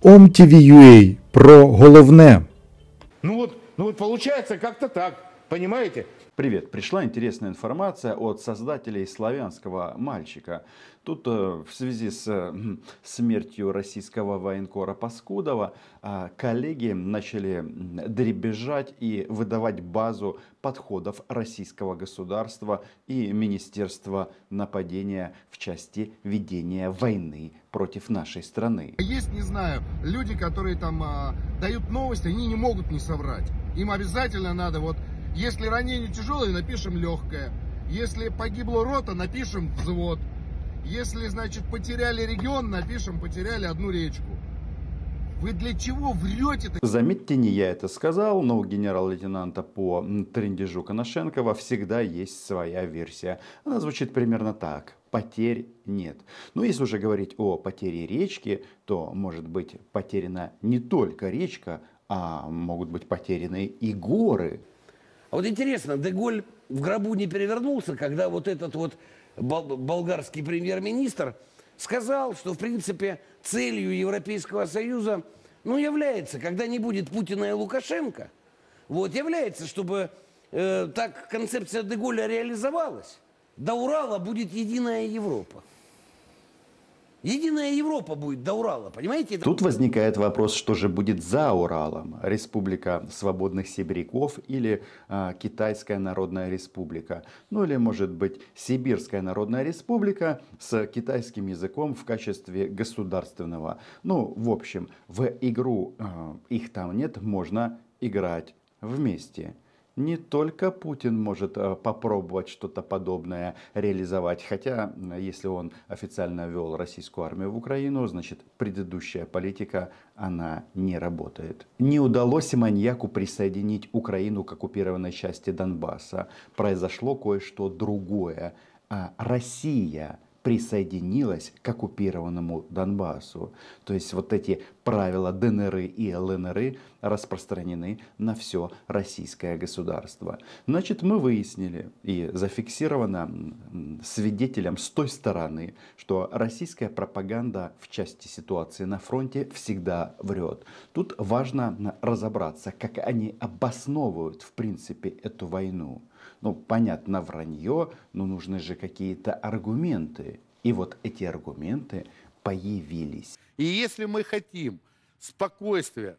OMTV.ua про головне. Ну вот получается как-то так, понимаете? Привет! Пришла интересная информация от создателей «Славянского мальчика». Тут в связи с смертью российского военкора Паскудова коллеги начали дребезжать и выдавать базу подходов российского государства и Министерства нападения в части ведения войны против нашей страны. Есть, не знаю, люди, которые там дают новости, они не могут не соврать. Им обязательно надо если ранение тяжелое, напишем легкое. Если погибла рота, напишем взвод. Если, значит, потеряли регион, напишем, потеряли одну речку. Вы для чего врете-то? Заметьте, не я это сказал, но у генерал-лейтенанта по трындежу Коношенкова всегда есть своя версия. Она звучит примерно так. Потерь нет. Но если уже говорить о потере речки, то может быть потеряна не только речка, а могут быть потеряны и горы. А вот интересно, Де-Голь в гробу не перевернулся, когда вот этот вот болгарский премьер-министр сказал, что в принципе целью Европейского Союза является, когда не будет Путина и Лукашенко, является, чтобы так концепция Де-Голля реализовалась. До Урала будет единая Европа. Единая Европа будет до Урала, понимаете? Тут возникает вопрос, что же будет за Уралом? Республика свободных сибиряков или Китайская Народная Республика? Ну или может быть Сибирская Народная Республика с китайским языком в качестве государственного. Ну, в общем, в игру их там нет, можно играть вместе. Не только Путин может попробовать что-то подобное реализовать, хотя если он официально ввел российскую армию в Украину, значит предыдущая политика, она не работает. Не удалось маньяку присоединить Украину к оккупированной части Донбасса. Произошло кое-что другое. Россия присоединилась к оккупированному Донбассу. То есть вот эти правила ДНР и ЛНР распространены на все российское государство. Значит, мы выяснили и зафиксировано свидетелем с той стороны, что российская пропаганда в части ситуации на фронте всегда врет. Тут важно разобраться, как они обосновывают в принципе эту войну. Ну, понятно, вранье, но нужны же какие-то аргументы. И вот эти аргументы появились. И если мы хотим спокойствия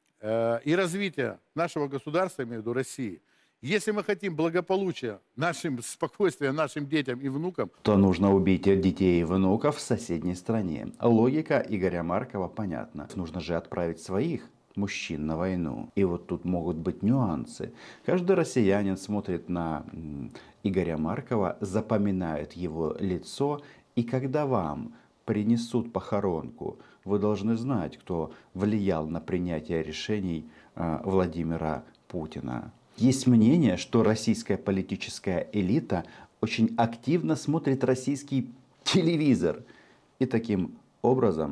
и развития нашего государства, имею в виду России, если мы хотим благополучия, спокойствия нашим детям и внукам, то нужно убить детей и внуков в соседней стране. Логика Игоря Маркова понятна. Нужно же отправить своих мужчин на войну. И вот тут могут быть нюансы. Каждый россиянин смотрит на Игоря Маркова, запоминает его лицо, и когда вам принесут похоронку, вы должны знать, кто влиял на принятие решений Владимира Путина. Есть мнение, что российская политическая элита очень активно смотрит российский телевизор. И таким образом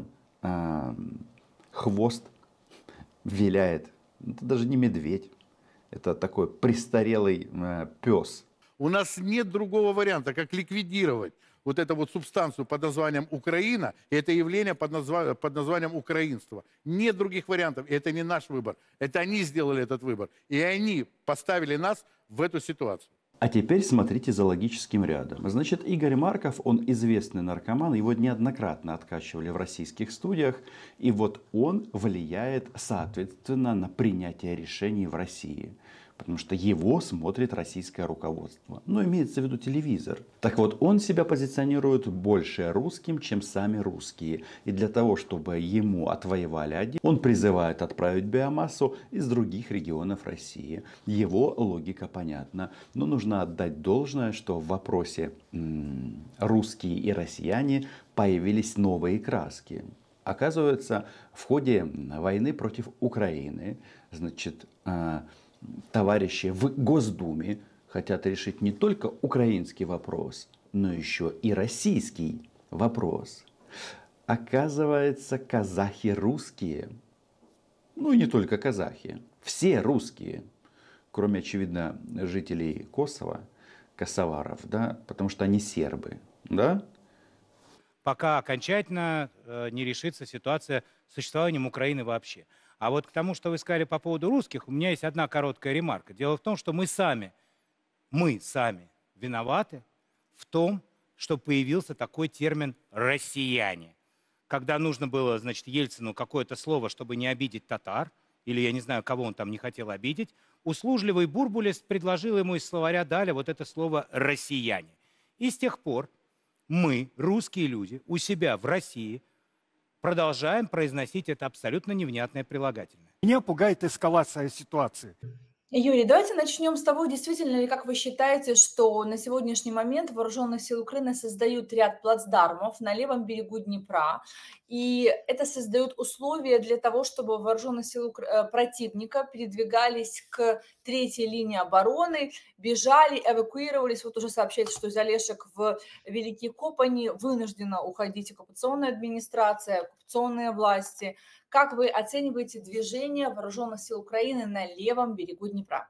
хвост виляет. Это даже не медведь. Это такой престарелый пес. у нас нет другого варианта, как ликвидировать вот эту вот субстанцию под названием Украина, и это явление под названием украинство. Нет других вариантов, и это не наш выбор. Это они сделали этот выбор, и они поставили нас в эту ситуацию. А теперь смотрите за логическим рядом. Значит, Игорь Марков, он известный наркоман, его неоднократно откачивали в российских студиях, и вот он влияет, соответственно, на принятие решений в России. Потому что его смотрит российское руководство. Но имеется в виду телевизор. Так вот, он себя позиционирует больше русским, чем сами русские. И для того, чтобы ему отвоевали один, он призывает отправить биомассу из других регионов России. Его логика понятна. Но нужно отдать должное, что в вопросе русские и россияне появились новые краски. Оказывается, в ходе войны против Украины, значит, товарищи в Госдуме хотят решить не только украинский вопрос, но еще и российский вопрос. Оказывается, казахи русские. Ну и не только казахи. Все русские. Кроме, очевидно, жителей Косово, косоваров, да, потому что они сербы, да? пока окончательно не решится ситуация с существованием Украины вообще. А вот к тому, что вы сказали по поводу русских, у меня есть одна короткая ремарка. Дело в том, что мы сами виноваты в том, что появился такой термин «россияне». Когда нужно было, значит, Ельцину какое-то слово, чтобы не обидеть татар, или я не знаю, кого он там не хотел обидеть, услужливый Бурбулис предложил ему из словаря Даля вот это слово «россияне». И с тех пор мы, русские люди, у себя в России продолжаем произносить это абсолютно невнятное прилагательное. Меня пугает эскалация ситуации. Юрий, давайте начнем с того, действительно ли, как вы считаете, что на сегодняшний момент вооруженные силы Украины создают ряд плацдармов на левом берегу Днепра, и это создает условия для того, чтобы вооруженные силы противника передвигались к третьей линии обороны, бежали, эвакуировались. Вот уже сообщается, что Залешек в Великие Копани вынуждена уходить оккупационная администрация, оккупационные власти. Как вы оцениваете движение вооруженных сил Украины на левом берегу Днепра?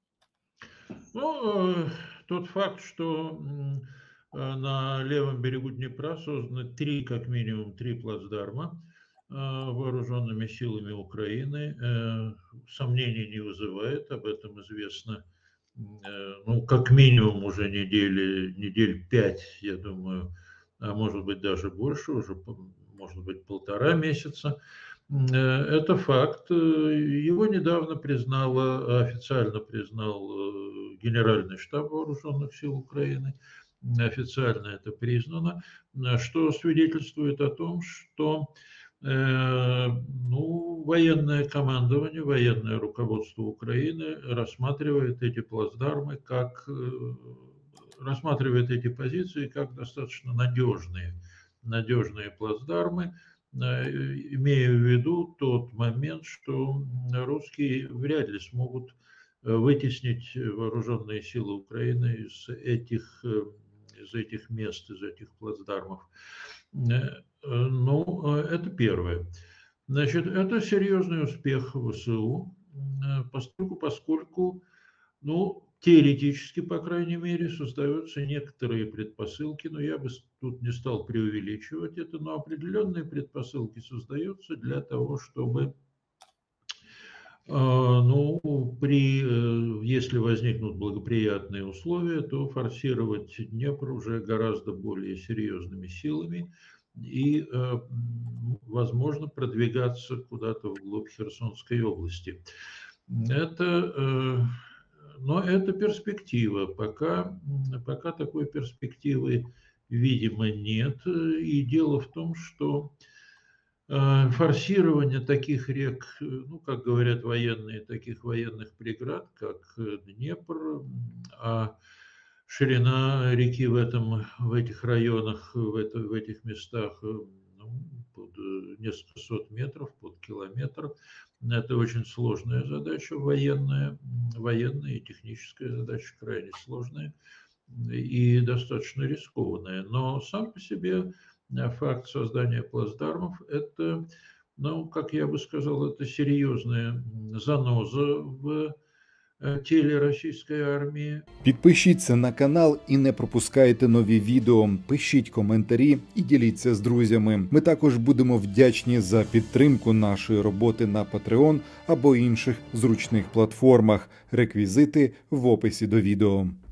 Ну, тот факт, что на левом берегу Днепра созданы как минимум три плацдарма вооруженными силами Украины, сомнений не вызывает, об этом известно, ну, как минимум уже недель 5, я думаю, а может быть даже больше, уже может быть 1,5 месяца. Это факт. Его недавно официально признал Генеральный штаб Вооруженных сил Украины. Официально это признано, что свидетельствует о том, что военное командование, военное руководство Украины рассматривает эти плацдармы рассматривает эти позиции как достаточно надежные плацдармы, имея в виду тот момент, что русские вряд ли смогут вытеснить вооруженные силы Украины из этих мест, из этих плацдармов. Ну, это первое. Значит, это серьезный успех ВСУ, поскольку, теоретически, по крайней мере, создаются некоторые предпосылки, но я бы тут не стал преувеличивать это, но определенные предпосылки создаются для того, чтобы, если возникнут благоприятные условия, то форсировать Днепр уже гораздо более серьезными силами и, возможно, продвигаться куда-то вглубь Херсонской области. Но это перспектива. Пока такой перспективы, видимо, нет. И дело в том, что форсирование таких рек, как говорят военные, таких военных преград, как Днепр, а ширина реки в этих районах, в этих местах под несколько сот метров, под километр. Это очень сложная задача, военная и техническая задача, крайне сложная и достаточно рискованная. Но сам по себе факт создания плацдармов – это, как я бы сказал, это серьезная заноза в тілі російської армії. Підпишіться на канал і не пропускайте нові відео. Пишіть коментарі і діліться з друзями. Ми також будемо вдячні за підтримку нашої роботи на Patreon або інших зручних платформах. Реквізити в описі до відео.